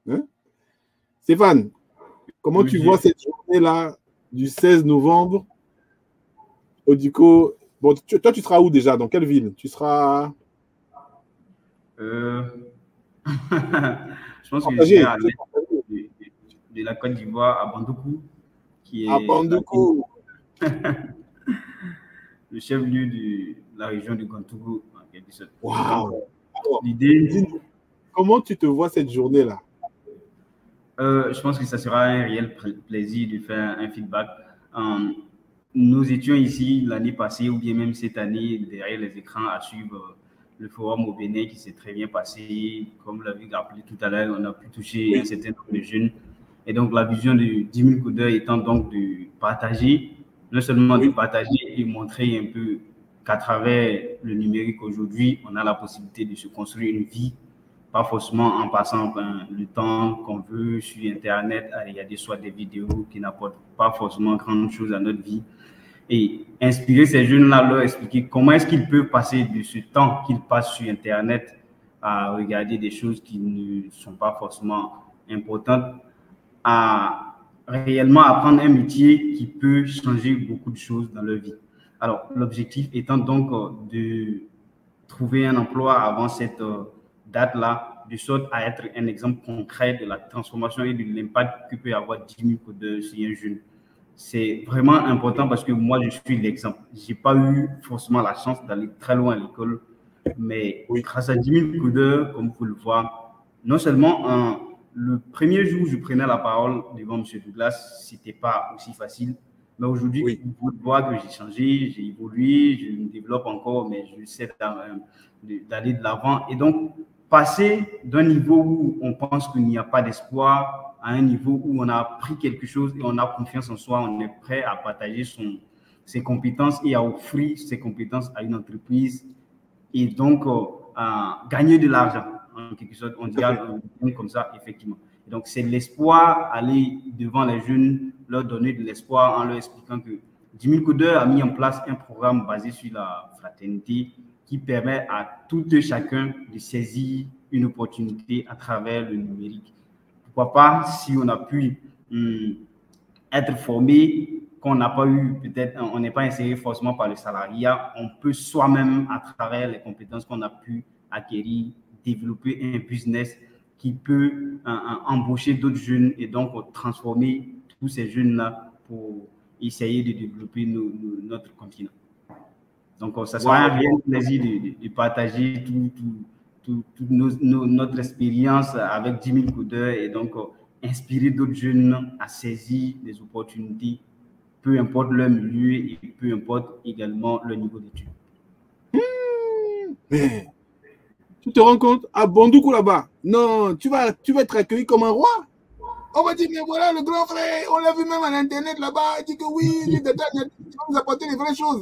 Hein? Stéphane, comment tu vois cette journée-là du 16 novembre au Dico? Bon, toi, tu seras où déjà? Dans quelle ville? Tu seras... Je pense que je serai partagé. à l'est de la Côte d'Ivoire, à Bandoukou, qui À est Bandoukou. le chef-lieu de la région de Gantougou, en quelque sorte. Waouh! Alors, L'idée, dis-nous, comment tu te vois cette journée-là? je pense que ça sera un réel plaisir de faire un feedback. Nous étions ici l'année passée ou bien même cette année derrière les écrans à suivre le forum au Bénin qui s'est très bien passé. Comme l'a vu rappelé tout à l'heure, on a pu toucher un certain nombre de jeunes. Et donc la vision de 10 000 coups d'œil étant donc de partager, non seulement de partager et montrer un peu qu'à travers le numérique aujourd'hui, on a la possibilité de se construire une vie, pas forcément en passant le temps qu'on veut sur Internet à regarder soit des vidéos qui n'apportent pas forcément grand chose à notre vie. Et inspirer ces jeunes-là, leur expliquer comment est-ce qu'ils peuvent passer de ce temps qu'ils passent sur Internet à regarder des choses qui ne sont pas forcément importantes, à réellement apprendre un métier qui peut changer beaucoup de choses dans leur vie. Alors, l'objectif étant donc de trouver un emploi avant cette date-là, de sorte à être un exemple concret de la transformation et de l'impact que peut avoir 10 000 codeurs sur un jeune. C'est vraiment important parce que moi, je suis l'exemple. Je n'ai pas eu forcément la chance d'aller très loin à l'école, mais grâce à 10 000 codeurs, comme vous pouvez le voir, non seulement le premier jour où je prenais la parole devant M. Douglas, ce n'était pas aussi facile. Mais aujourd'hui, vous pouvez voir que j'ai changé, j'ai évolué, je me développe encore, mais je sais d'aller de l'avant. Et donc, passer d'un niveau où on pense qu'il n'y a pas d'espoir à un niveau où on a appris quelque chose et on a confiance en soi, on est prêt à partager ses compétences et à offrir ses compétences à une entreprise et donc à gagner de l'argent, en quelque sorte. On dirait comme ça, effectivement. Et donc, c'est l'espoir, aller devant les jeunes, leur donner de l'espoir en leur expliquant que 10 000 codeurs a mis en place un programme basé sur la fraternité qui permet à tout et chacun de saisir une opportunité à travers le numérique. Pourquoi pas, si on a pu être formé, qu'on n'a pas eu, peut-être, on n'est pas inséré forcément par le salariat, on peut soi-même, à travers les compétences qu'on a pu acquérir, développer un business qui peut embaucher d'autres jeunes et donc transformer tous ces jeunes-là pour essayer de développer notre continent. Donc, ça sera un réel plaisir de partager notre expérience avec 10 000 codeurs et donc inspirer d'autres jeunes à saisir les opportunités, peu importe leur milieu et peu importe également leur niveau d'études. Mais tu te rends compte, à Bandoukou là-bas, non, tu vas être accueilli comme un roi. On va dire, mais voilà le grand frère, on l'a vu même à l'internet là-bas, il dit que oui, tu vas nous apporter les vraies choses.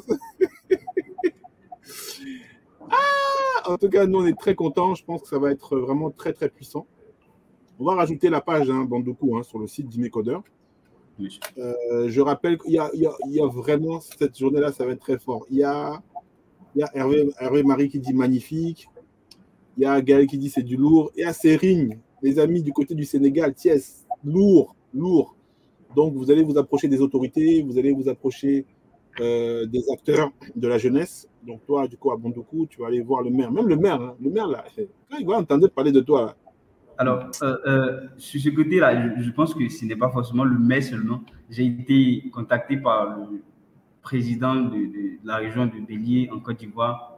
En tout cas, nous, on est très contents. Je pense que ça va être vraiment très, très puissant. On va rajouter la page Bandoukou sur le site d'Imecodeur. Je rappelle qu'il y a vraiment cette journée-là, ça va être très fort. Il y a Hervé Marie qui dit magnifique. Il y a Gaël qui dit c'est du lourd. Et à Sérigne, les amis du côté du Sénégal, Thiès, lourd. Donc, vous allez vous approcher des autorités, vous allez vous approcher des acteurs de la jeunesse. Donc, toi, du coup, à Bandoukou, tu vas aller voir le maire. Même le maire, là, quand il va entendre parler de toi, là. Alors, sur ce côté-là, je pense que ce n'est pas forcément le maire seulement. J'ai été contacté par le président de la région de Bélier en Côte d'Ivoire.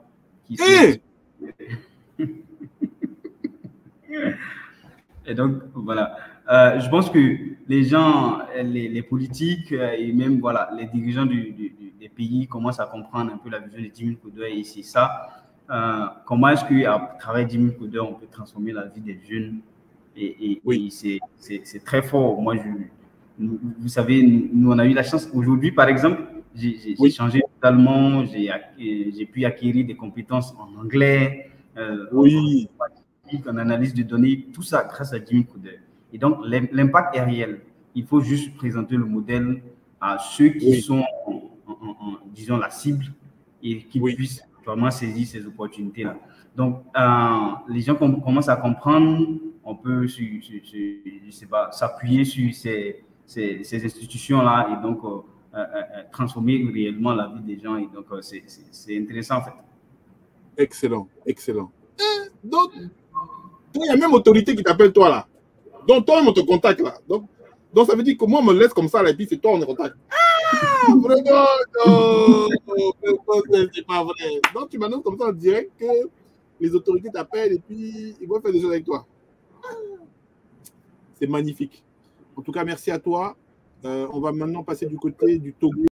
Et donc, voilà. Je pense que les gens, les politiques et même voilà, les dirigeants des pays commencent à comprendre un peu la vision des 10 000 codeurs et c'est ça. Comment est-ce qu'à travers 10 000 codeurs, on peut transformer la vie des jeunes et c'est très fort. Moi, vous savez, nous, on a eu la chance. Aujourd'hui, par exemple, j'ai changé totalement. J'ai pu acquérir des compétences en anglais, en analyse de données, tout ça grâce à 10 000 codeurs. Et donc, l'impact est réel. Il faut juste présenter le modèle à ceux qui sont, disons, la cible et qu'ils puissent vraiment saisir ces opportunités-là. Donc, les gens commencent à comprendre on peut je sais pas, s'appuyer sur ces institutions-là et donc transformer réellement la vie des gens. Et donc, c'est intéressant, en fait. Excellent, excellent. Donc, il y a même autorité qui t'appelle toi, là. Donc, toi, on te contacte, là. Donc, ça veut dire que moi, on me laisse comme ça, là, et puis c'est toi, on est contact. Ah, vraiment, non, c'est pas vrai. Donc, tu m'annonces comme ça en direct que les autorités t'appellent et puis ils vont faire des choses avec toi. C'est magnifique. En tout cas, merci à toi. On va maintenant passer du côté du Togo.